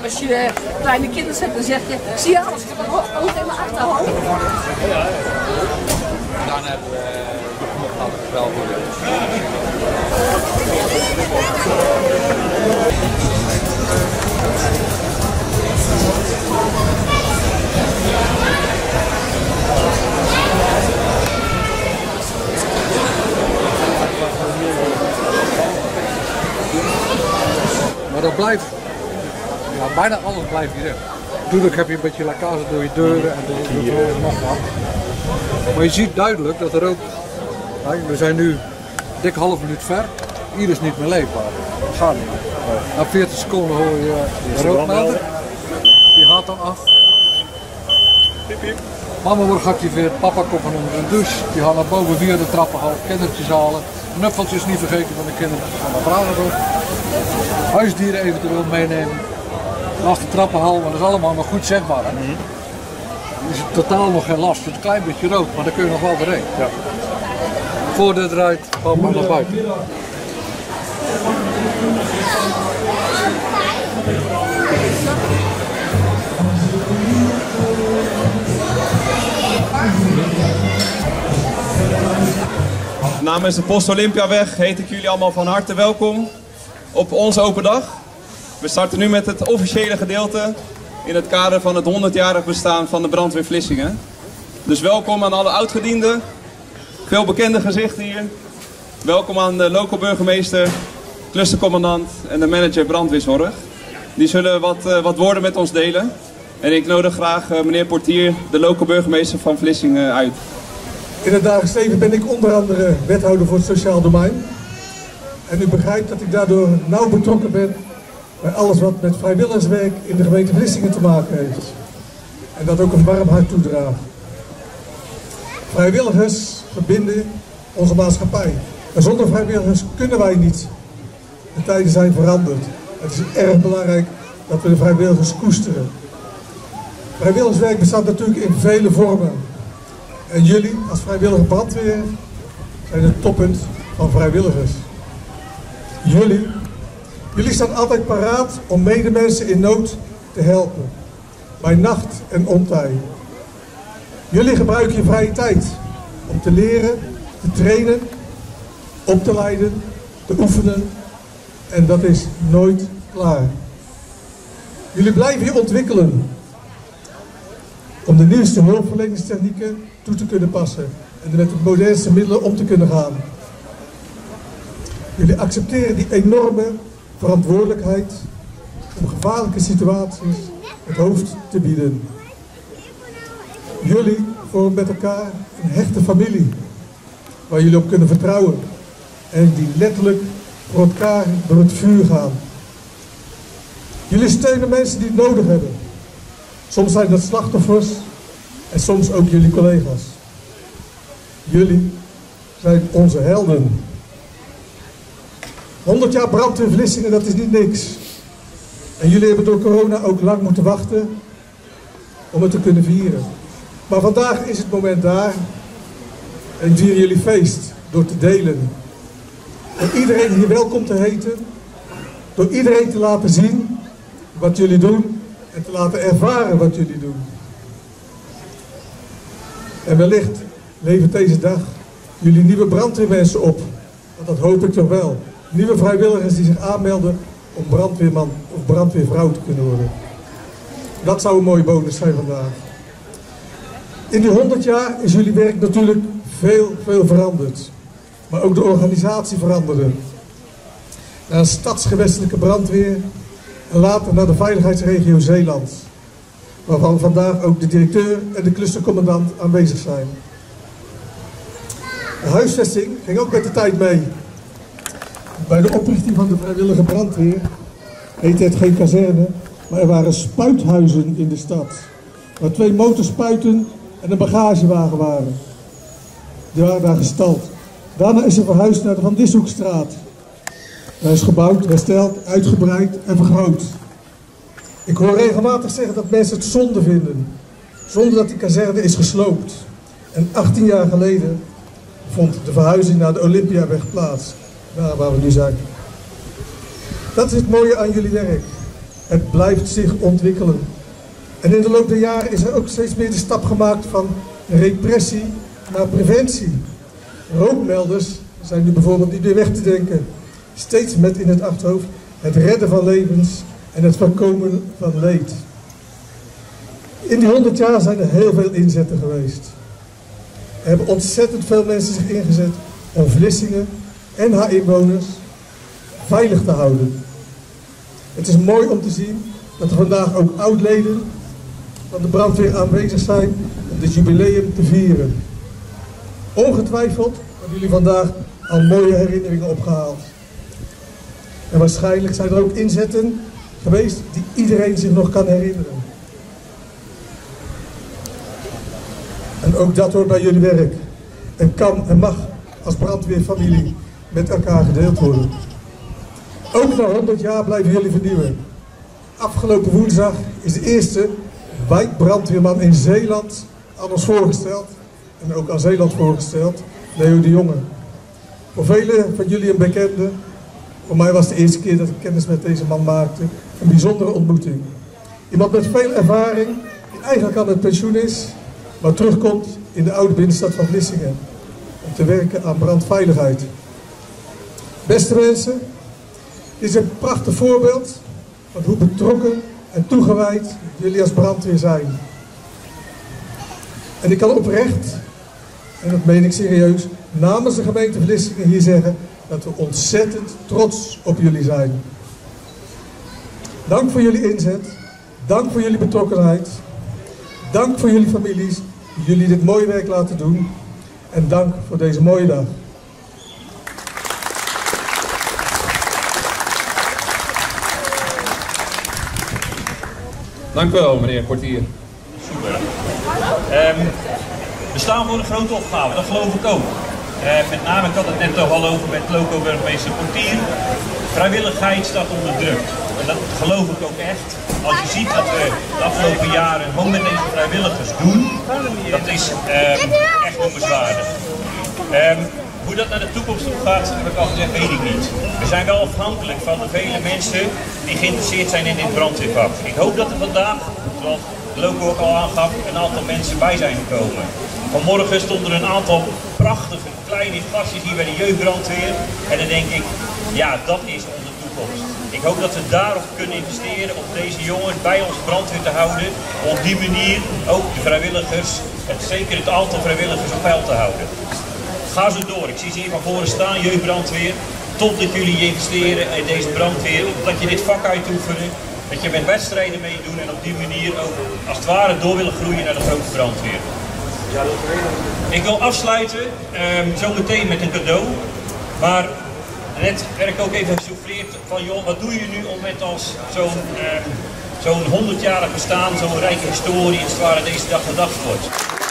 als je kleine kinderen hebt, dan zeg je, zie je alles, ik heb het oog in mijn achterhoofd. Dan hebben we nog wel goed. Maar dat blijft, ja, bijna alles blijft hier. Natuurlijk heb je een beetje lekkage door je deuren en door nog wat. Maar je ziet duidelijk dat er ook, we zijn nu dik half minuut ver, hier is niet meer leefbaar. Dat gaat niet. Na 40 seconden hoor je de rookmelder, die gaat dan af. Mama wordt geactiveerd, papa komt van onder de douche, die gaat naar boven via de trappenhal, kindertjes halen. Knuffeltjes niet vergeten van de kindertjes van de vrouwen. Huisdieren eventueel meenemen. Naast de trappenhal, maar dat is allemaal nog goed zichtbaar. Hè? Er is totaal nog geen last. Het is een klein beetje rood, maar daar kun je nog wel doorheen. Ja. Voordeur draait, gewoon maar naar buiten. Namens de Post Olympiaweg heet ik jullie allemaal van harte welkom op onze open dag. We starten nu met het officiële gedeelte in het kader van het 100-jarig bestaan van de brandweer Vlissingen. Dus welkom aan alle oudgedienden, veel bekende gezichten hier. Welkom aan de local burgemeester, clustercommandant en de manager brandweerzorg. Die zullen wat woorden met ons delen. En ik nodig graag meneer Portier, de local burgemeester van Vlissingen, uit. In het dagelijks leven ben ik onder andere wethouder voor het sociaal domein. En u begrijpt dat ik daardoor nauw betrokken ben bij alles wat met vrijwilligerswerk in de gemeente Vlissingen te maken heeft. En dat ook een warm hart toedraagt. Vrijwilligers verbinden onze maatschappij. En zonder vrijwilligers kunnen wij niet. De tijden zijn veranderd. Het is erg belangrijk dat we de vrijwilligers koesteren. Vrijwilligerswerk bestaat natuurlijk in vele vormen. En jullie als vrijwillige brandweer zijn het toppunt van vrijwilligers. Jullie staan altijd paraat om medemensen in nood te helpen. Bij nacht en ontij. Jullie gebruiken je vrije tijd om te leren, te trainen, op te leiden, te oefenen. En dat is nooit klaar. Jullie blijven je ontwikkelen om de nieuwste hulpverleningstechnieken toe te kunnen passen en met de modernste middelen om te kunnen gaan. Jullie accepteren die enorme verantwoordelijkheid om gevaarlijke situaties het hoofd te bieden. Jullie vormen met elkaar een hechte familie waar jullie op kunnen vertrouwen en die letterlijk voor elkaar door het vuur gaan. Jullie steunen mensen die het nodig hebben. Soms zijn dat slachtoffers en soms ook jullie collega's. Jullie zijn onze helden. 100 jaar brandweer Vlissingen, dat is niet niks. En jullie hebben door corona ook lang moeten wachten om het te kunnen vieren. Maar vandaag is het moment daar en vieren jullie feest door te delen. Door iedereen hier welkom te heten. Door iedereen te laten zien wat jullie doen en te laten ervaren wat jullie doen. En wellicht levert deze dag jullie nieuwe brandweermensen op. Want dat hoop ik toch wel. Nieuwe vrijwilligers die zich aanmelden om brandweerman of brandweervrouw te kunnen worden. Dat zou een mooie bonus zijn vandaag. In die 100 jaar is jullie werk natuurlijk veel veranderd. Maar ook de organisatie veranderde. Naar een stadsgewestelijke brandweer en later naar de veiligheidsregio Zeeland. Waarvan vandaag ook de directeur en de clustercommandant aanwezig zijn. De huisvesting ging ook met de tijd mee. Bij de oprichting van de vrijwillige brandweer heette het geen kazerne, maar er waren spuithuizen in de stad. Waar 2 motorspuiten en een bagagewagen waren. Die waren daar gestald. Daarna is er verhuisd naar de Van Dishoekstraat. Daar is gebouwd, hersteld, uitgebreid en vergroot. Ik hoor regelmatig zeggen dat mensen het zonde vinden. Zonder dat die kazerne is gesloopt. En 18 jaar geleden vond de verhuizing naar de Olympiaweg plaats. Daar waar we nu zijn. Dat is het mooie aan jullie werk. Het blijft zich ontwikkelen. En in de loop der jaren is er ook steeds meer de stap gemaakt van repressie naar preventie. Rookmelders zijn nu bijvoorbeeld niet meer weg te denken. Steeds met in het achterhoofd het redden van levens en het voorkomen van leed. In die 100 jaar zijn er heel veel inzetten geweest. Er hebben ontzettend veel mensen zich ingezet om Vlissingen en haar inwoners veilig te houden. Het is mooi om te zien dat er vandaag ook oud-leden van de brandweer aanwezig zijn om dit jubileum te vieren. Ongetwijfeld hebben jullie vandaag al mooie herinneringen opgehaald. En waarschijnlijk zijn er ook inzetten geweest die iedereen zich nog kan herinneren. En ook dat hoort bij jullie werk. En kan en mag als brandweerfamilie met elkaar gedeeld worden. Ook na 100 jaar blijven jullie vernieuwen. Afgelopen woensdag is de eerste wijkbrandweerman in Zeeland aan ons voorgesteld. En ook aan Zeeland voorgesteld, Leo de Jonge. Voor velen van jullie een bekende. Voor mij was het de eerste keer dat ik kennis met deze man maakte. Een bijzondere ontmoeting. Iemand met veel ervaring, die eigenlijk al met pensioen is, maar terugkomt in de oude binnenstad van Vlissingen. Om te werken aan brandveiligheid. Beste mensen, dit is een prachtig voorbeeld van hoe betrokken en toegewijd jullie als brandweer zijn. En ik kan oprecht, en dat meen ik serieus, namens de gemeente Vlissingen hier zeggen dat we ontzettend trots op jullie zijn. Dank voor jullie inzet, dank voor jullie betrokkenheid, dank voor jullie families die jullie dit mooie werk laten doen en dank voor deze mooie dag. Dank u wel, meneer Portier. Super. We staan voor een grote opgave, dat geloof ik ook. Met name, ik had het net al over met loco-burgemeester Portier. Vrijwilligheid staat onder druk. En dat geloof ik ook echt. Als je ziet dat we de afgelopen jaren een hoop met deze vrijwilligers doen, dat is echt onbezwaardig. Hoe dat naar de toekomst toe gaat, heb ik al gezegd, weet ik niet. We zijn wel afhankelijk van de vele mensen die geïnteresseerd zijn in dit brandweervak. Ik hoop dat er vandaag, zoals Loco ook al aangaf, een aantal mensen bij zijn gekomen. Vanmorgen stonden er een aantal prachtige kleine gastjes hier bij de jeugdbrandweer. En dan denk ik, ja, dat is onze toekomst. Ik hoop dat we daarop kunnen investeren om deze jongens bij ons brandweer te houden. Om op die manier ook de vrijwilligers, zeker het aantal vrijwilligers op peil te houden. Ga zo door. Ik zie ze hier van voren staan, jeugdbrandweer. Totdat jullie investeren in deze brandweer. Dat je dit vak uitoefenen. Dat je met wedstrijden meedoen en op die manier ook als het ware door willen groeien naar de grote brandweer. Ik wil afsluiten, zometeen met een cadeau. Maar net werd ik ook even gesouffleerd van, joh, wat doe je nu om met als zo'n 100-jarig bestaan, zo'n rijke historie, als het ware deze dag gedacht wordt.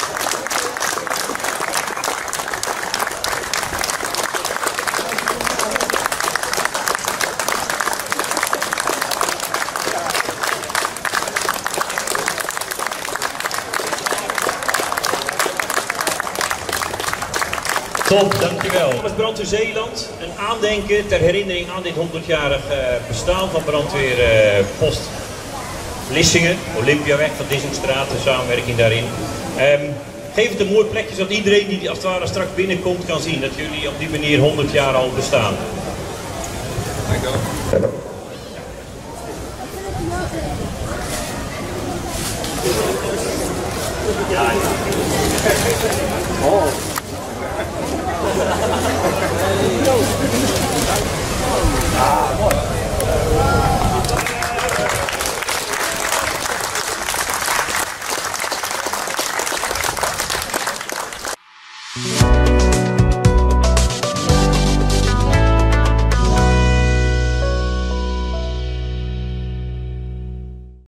Top, dankjewel. Namens Brandweer Zeeland een aandenken ter herinnering aan dit 100-jarig bestaan van brandweerpost Vlissingen, Olympiaweg van Dissingstraat, de samenwerking daarin. Geef het een mooi plekje zodat iedereen die als het ware straks binnenkomt kan zien dat jullie op die manier 100 jaar al bestaan. Dankjewel. Ja.